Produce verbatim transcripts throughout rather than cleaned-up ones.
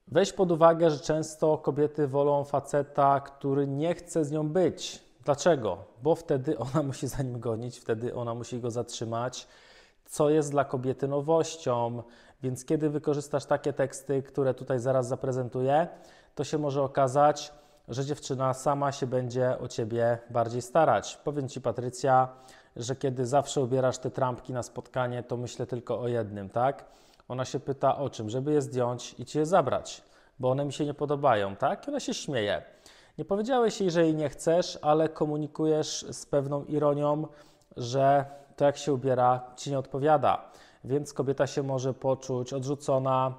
Weź pod uwagę, że często kobiety wolą faceta, który nie chce z nią być. Dlaczego? Bo wtedy ona musi za nim gonić, wtedy ona musi go zatrzymać, co jest dla kobiety nowością. Więc kiedy wykorzystasz takie teksty, które tutaj zaraz zaprezentuję, to się może okazać, że dziewczyna sama się będzie o ciebie bardziej starać. Powiem ci, Patrycja, że kiedy zawsze ubierasz te trampki na spotkanie, to myślę tylko o jednym, tak? Ona się pyta o czym? Żeby je zdjąć i ci je zabrać, bo one mi się nie podobają, tak? I ona się śmieje. Nie powiedziałeś jej, że jej nie chcesz, ale komunikujesz z pewną ironią, że to, jak się ubiera, ci nie odpowiada. Więc kobieta się może poczuć odrzucona,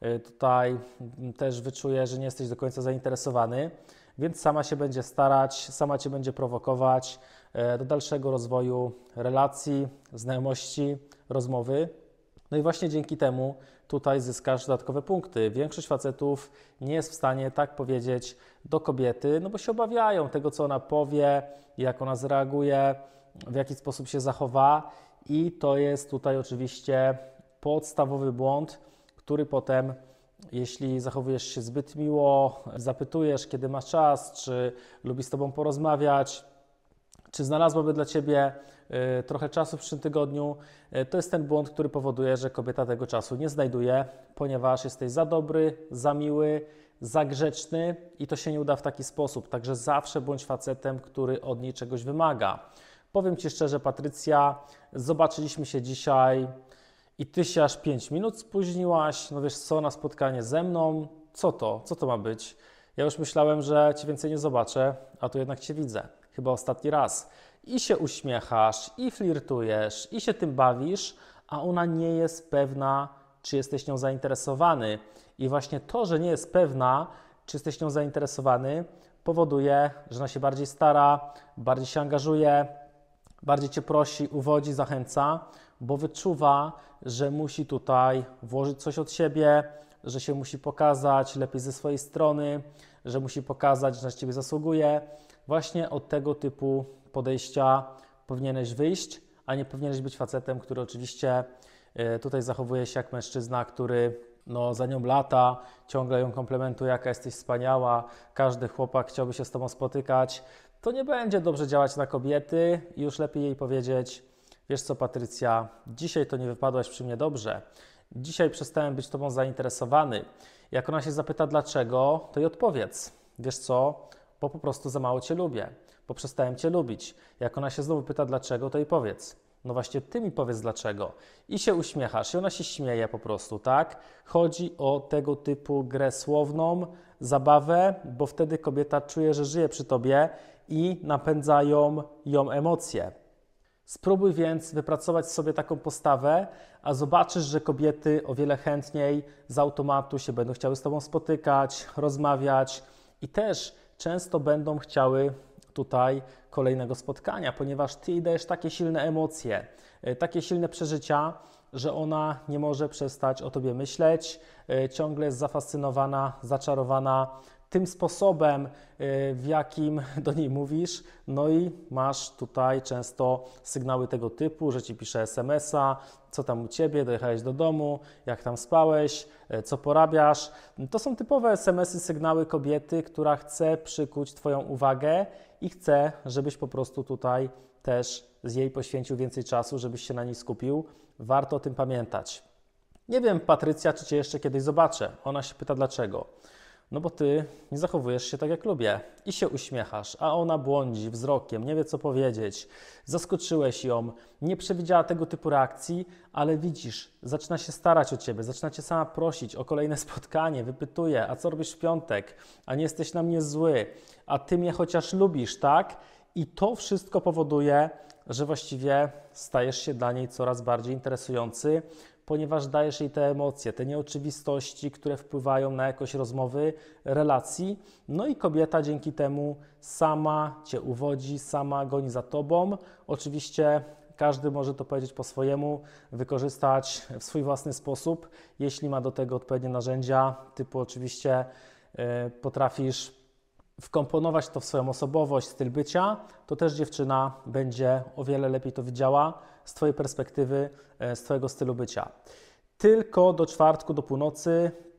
tutaj też wyczuje, że nie jesteś do końca zainteresowany, więc sama się będzie starać, sama cię będzie prowokować do dalszego rozwoju relacji, znajomości, rozmowy. No i właśnie dzięki temu tutaj zyskasz dodatkowe punkty. Większość facetów nie jest w stanie tak powiedzieć do kobiety, no bo się obawiają tego, co ona powie, jak ona zareaguje, w jaki sposób się zachowa i to jest tutaj oczywiście podstawowy błąd, który potem, jeśli zachowujesz się zbyt miło, zapytujesz, kiedy masz czas, czy lubi z tobą porozmawiać, czy znalazłaby dla ciebie y, trochę czasu w przyszłym tygodniu, y, to jest ten błąd, który powoduje, że kobieta tego czasu nie znajduje, ponieważ jesteś za dobry, za miły, za grzeczny i to się nie uda w taki sposób. Także zawsze bądź facetem, który od niej czegoś wymaga. Powiem ci szczerze, Patrycja, zobaczyliśmy się dzisiaj i ty się aż pięć minut spóźniłaś. No wiesz co, na spotkanie ze mną? Co to? Co to ma być? Ja już myślałem, że cię więcej nie zobaczę, a tu jednak cię widzę. Chyba ostatni raz. I się uśmiechasz, i flirtujesz, i się tym bawisz, a ona nie jest pewna, czy jesteś nią zainteresowany. I właśnie to, że nie jest pewna, czy jesteś nią zainteresowany, powoduje, że ona się bardziej stara, bardziej się angażuje, bardziej cię prosi, uwodzi, zachęca, bo wyczuwa, że musi tutaj włożyć coś od siebie, że się musi pokazać lepiej ze swojej strony, że musi pokazać, że na ciebie zasługuje. Właśnie od tego typu podejścia powinieneś wyjść, a nie powinieneś być facetem, który oczywiście tutaj zachowuje się jak mężczyzna, który no, za nią lata, ciągle ją komplementuje, jaka jesteś wspaniała, każdy chłopak chciałby się z tobą spotykać. To nie będzie dobrze działać na kobiety i już lepiej jej powiedzieć: wiesz co, Patrycja, dzisiaj to nie wypadłaś przy mnie dobrze, dzisiaj przestałem być tobą zainteresowany. Jak ona się zapyta dlaczego, to jej odpowiedz: wiesz co, bo po prostu za mało cię lubię, bo przestałem cię lubić. Jak ona się znowu pyta dlaczego, to jej powiedz: no właśnie ty mi powiedz dlaczego. I się uśmiechasz i ona się śmieje po prostu, tak? Chodzi o tego typu grę słowną, zabawę, bo wtedy kobieta czuje, że żyje przy tobie i napędzają ją emocje. Spróbuj więc wypracować sobie taką postawę, a zobaczysz, że kobiety o wiele chętniej z automatu się będą chciały z tobą spotykać, rozmawiać i też często będą chciały tutaj kolejnego spotkania, ponieważ ty jej dajesz takie silne emocje, takie silne przeżycia, że ona nie może przestać o tobie myśleć, ciągle jest zafascynowana, zaczarowana tym sposobem, w jakim do niej mówisz, no i masz tutaj często sygnały tego typu, że ci pisze es em es a, co tam u ciebie, dojechałeś do domu, jak tam spałeś, co porabiasz. To są typowe es em es y, sygnały kobiety, która chce przykuć twoją uwagę i chce, żebyś po prostu tutaj też z jej poświęcił więcej czasu, żebyś się na niej skupił. Warto o tym pamiętać. Nie wiem, Patrycja, czy cię jeszcze kiedyś zobaczę. Ona się pyta dlaczego. No bo ty nie zachowujesz się tak jak lubię i się uśmiechasz, a ona błądzi wzrokiem, nie wie co powiedzieć. Zaskoczyłeś ją, nie przewidziała tego typu reakcji, ale widzisz, zaczyna się starać o ciebie, zaczyna cię sama prosić o kolejne spotkanie, wypytuje: a co robisz w piątek, a nie jesteś na mnie zły, a ty mnie chociaż lubisz, tak? I to wszystko powoduje, że właściwie stajesz się dla niej coraz bardziej interesujący, ponieważ dajesz jej te emocje, te nieoczywistości, które wpływają na jakość rozmowy, relacji. No i kobieta dzięki temu sama cię uwodzi, sama goni za tobą. Oczywiście każdy może to powiedzieć po swojemu, wykorzystać w swój własny sposób, jeśli ma do tego odpowiednie narzędzia, typu oczywiście yy, potrafisz wkomponować to w swoją osobowość, styl bycia, to też dziewczyna będzie o wiele lepiej to widziała z twojej perspektywy, z twojego stylu bycia. Tylko do czwartku, do północy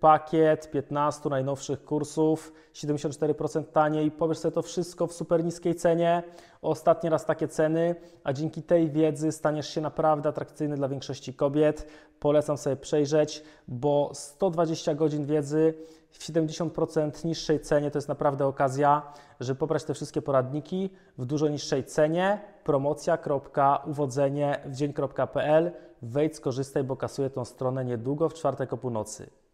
pakiet piętnastu najnowszych kursów, siedemdziesiąt cztery procent taniej. Pobierz sobie to wszystko w super niskiej cenie. Ostatni raz takie ceny, a dzięki tej wiedzy staniesz się naprawdę atrakcyjny dla większości kobiet. Polecam sobie przejrzeć, bo sto dwadzieścia godzin wiedzy w siedemdziesiąt procent niższej cenie to jest naprawdę okazja, żeby pobrać te wszystkie poradniki w dużo niższej cenie. promocja kropka uwodzenie w dzień kropka p l. Wejdź, skorzystaj, bo kasuję tą stronę niedługo w czwartek o północy.